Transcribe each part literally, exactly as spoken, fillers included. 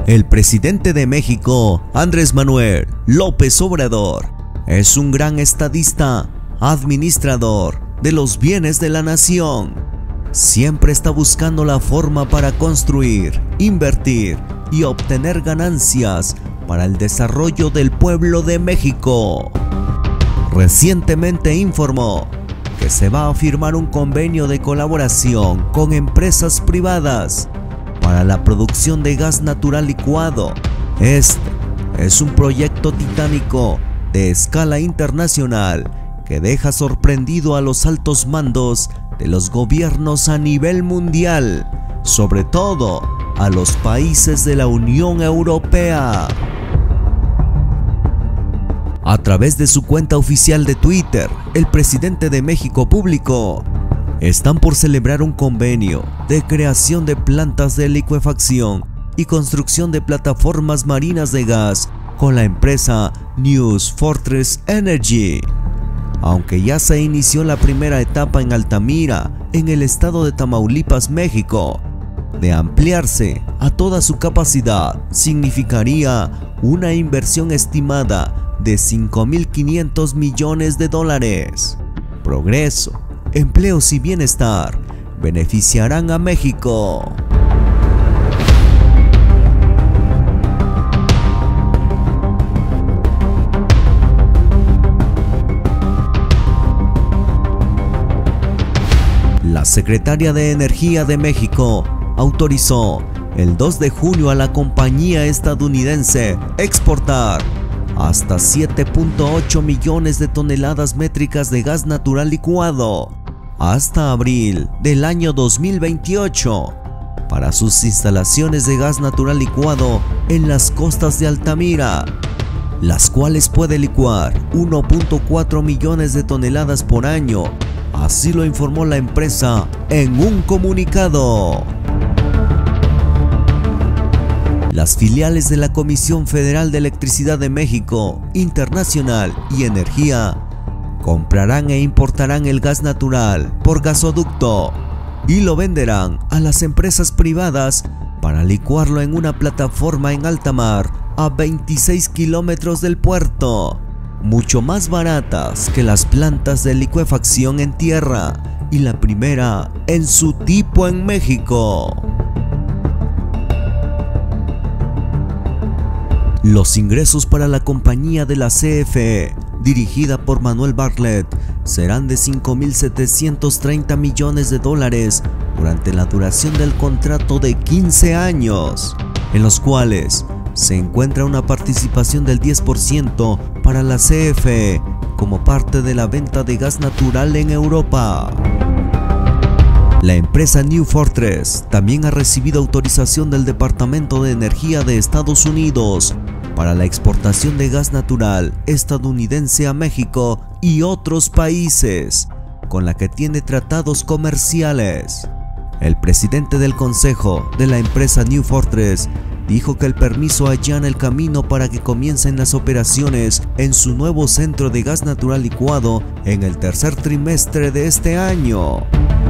El presidente de México, Andrés Manuel López Obrador, es un gran estadista, administrador de los bienes de la nación. Siempre está buscando la forma para construir, invertir y obtener ganancias para el desarrollo del pueblo de México. Recientemente informó que se va a firmar un convenio de colaboración con empresas privadas para la producción de gas natural licuado. Este es un proyecto titánico de escala internacional que deja sorprendido a los altos mandos de los gobiernos a nivel mundial, sobre todo a los países de la Unión Europea. A través de su cuenta oficial de Twitter, el presidente de México publicó: están por celebrar un convenio de creación de plantas de licuefacción y construcción de plataformas marinas de gas con la empresa New Fortress Energy. Aunque ya se inició la primera etapa en Altamira, en el estado de Tamaulipas, México, de ampliarse a toda su capacidad, significaría una inversión estimada de cinco mil quinientos millones de dólares. Progreso, empleos y bienestar beneficiarán a México. La secretaria de Energía de México autorizó el dos de junio a la compañía estadounidense exportar hasta siete punto ocho millones de toneladas métricas de gas natural licuado hasta abril del año dos mil veintiocho para sus instalaciones de gas natural licuado en las costas de Altamira, las cuales puede licuar uno punto cuatro millones de toneladas por año. Así lo informó la empresa en un comunicado. Las filiales de la Comisión Federal de Electricidad de México, Internacional y Energía comprarán e importarán el gas natural por gasoducto y lo venderán a las empresas privadas para licuarlo en una plataforma en alta mar a veintiséis kilómetros del puerto, mucho más baratas que las plantas de licuefacción en tierra y la primera en su tipo en México. Los ingresos para la compañía de la C F E, dirigida por Manuel Bartlett, serán de cinco mil setecientos treinta millones de dólares durante la duración del contrato de quince años, en los cuales se encuentra una participación del diez por ciento para la C F E como parte de la venta de gas natural en Europa. La empresa New Fortress también ha recibido autorización del Departamento de Energía de Estados Unidos para la exportación de gas natural estadounidense a México y otros países, con la que tiene tratados comerciales. El presidente del consejo de la empresa New Fortress dijo que el permiso allana el camino para que comiencen las operaciones en su nuevo centro de gas natural licuado en el tercer trimestre de este año.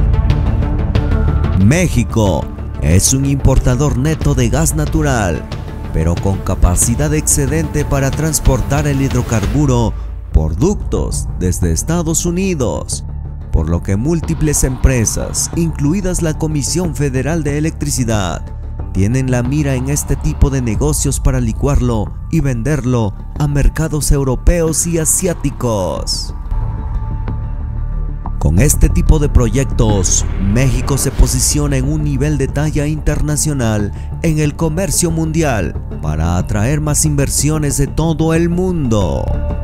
México es un importador neto de gas natural, pero con capacidad excedente para transportar el hidrocarburo por ductos desde Estados Unidos, por lo que múltiples empresas, incluidas la Comisión Federal de Electricidad, tienen la mira en este tipo de negocios para licuarlo y venderlo a mercados europeos y asiáticos. Con este tipo de proyectos, México se posiciona en un nivel de talla internacional en el comercio mundial para atraer más inversiones de todo el mundo.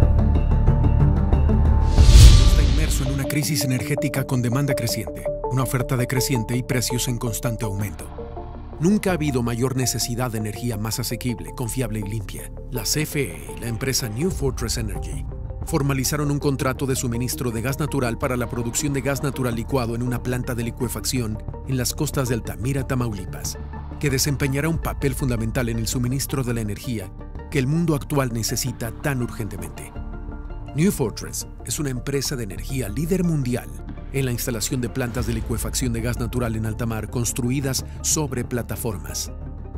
Está inmerso en una crisis energética con demanda creciente, una oferta decreciente y precios en constante aumento. Nunca ha habido mayor necesidad de energía más asequible, confiable y limpia. La C F E y la empresa New Fortress Energy formalizaron un contrato de suministro de gas natural para la producción de gas natural licuado en una planta de licuefacción en las costas de Altamira, Tamaulipas, que desempeñará un papel fundamental en el suministro de la energía que el mundo actual necesita tan urgentemente. New Fortress es una empresa de energía líder mundial en la instalación de plantas de licuefacción de gas natural en alta mar construidas sobre plataformas.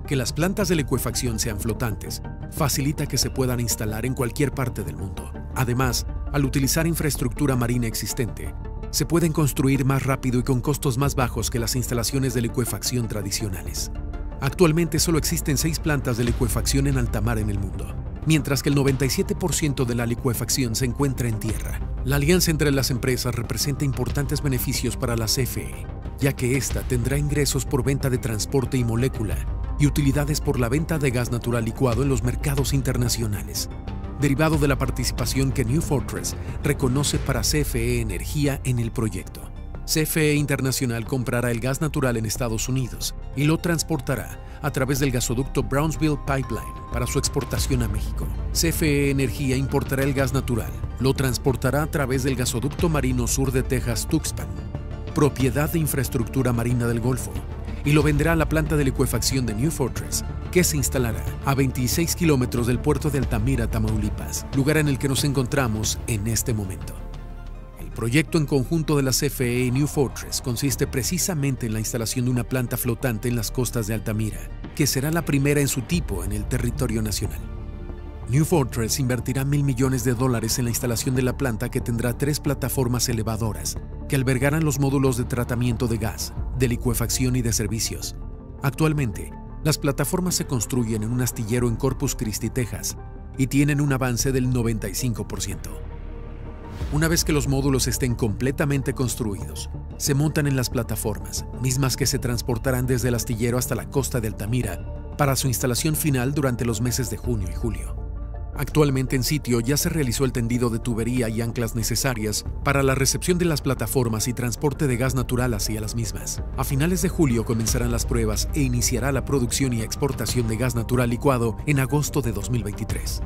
Que las plantas de licuefacción sean flotantes facilita que se puedan instalar en cualquier parte del mundo. Además, al utilizar infraestructura marina existente, se pueden construir más rápido y con costos más bajos que las instalaciones de licuefacción tradicionales. Actualmente solo existen seis plantas de licuefacción en alta mar en el mundo, mientras que el noventa y siete por ciento de la licuefacción se encuentra en tierra. La alianza entre las empresas representa importantes beneficios para la C F E, ya que ésta tendrá ingresos por venta de transporte y molécula y utilidades por la venta de gas natural licuado en los mercados internacionales, derivado de la participación que New Fortress reconoce para C F E Energía en el proyecto. C F E Internacional comprará el gas natural en Estados Unidos y lo transportará a través del gasoducto Brownsville Pipeline para su exportación a México. C F E Energía importará el gas natural, lo transportará a través del gasoducto marino sur de Texas Tuxpan, propiedad de Infraestructura Marina del Golfo, y lo venderá a la planta de licuefacción de New Fortress, que se instalará a veintiséis kilómetros del puerto de Altamira, Tamaulipas, lugar en el que nos encontramos en este momento. El proyecto en conjunto de la C F E y New Fortress consiste precisamente en la instalación de una planta flotante en las costas de Altamira, que será la primera en su tipo en el territorio nacional. New Fortress invertirá mil millones de dólares en la instalación de la planta, que tendrá tres plataformas elevadoras que albergarán los módulos de tratamiento de gas, de licuefacción y de servicios. Actualmente, las plataformas se construyen en un astillero en Corpus Christi, Texas, y tienen un avance del noventa y cinco por ciento. Una vez que los módulos estén completamente construidos, se montan en las plataformas, mismas que se transportarán desde el astillero hasta la costa de Altamira para su instalación final durante los meses de junio y julio. Actualmente en sitio ya se realizó el tendido de tubería y anclas necesarias para la recepción de las plataformas y transporte de gas natural hacia las mismas. A finales de julio comenzarán las pruebas e iniciará la producción y exportación de gas natural licuado en agosto de dos mil veintitrés.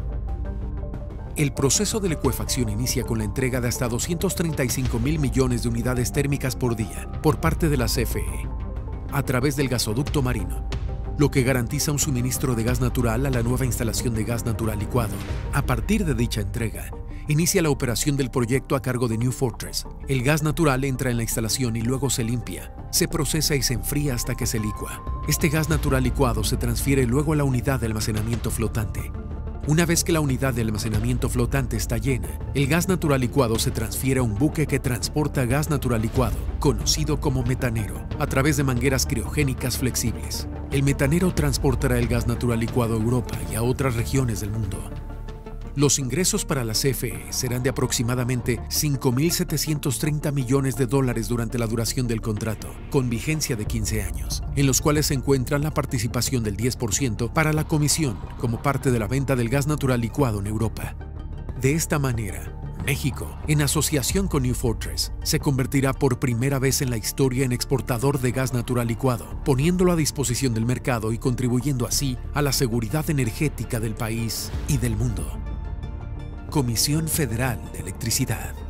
El proceso de licuefacción inicia con la entrega de hasta doscientos treinta y cinco mil millones de unidades térmicas por día por parte de la C F E a través del gasoducto marino, lo que garantiza un suministro de gas natural a la nueva instalación de gas natural licuado. A partir de dicha entrega, inicia la operación del proyecto a cargo de New Fortress. El gas natural entra en la instalación y luego se limpia, se procesa y se enfría hasta que se licúa. Este gas natural licuado se transfiere luego a la unidad de almacenamiento flotante. Una vez que la unidad de almacenamiento flotante está llena, el gas natural licuado se transfiere a un buque que transporta gas natural licuado, conocido como metanero, a través de mangueras criogénicas flexibles. El metanero transportará el gas natural licuado a Europa y a otras regiones del mundo. Los ingresos para la C F E serán de aproximadamente cinco mil setecientos treinta millones de dólares durante la duración del contrato, con vigencia de quince años, en los cuales se encuentra la participación del diez por ciento para la comisión como parte de la venta del gas natural licuado en Europa. De esta manera, México, en asociación con New Fortress, se convertirá por primera vez en la historia en exportador de gas natural licuado, poniéndolo a disposición del mercado y contribuyendo así a la seguridad energética del país y del mundo. Comisión Federal de Electricidad.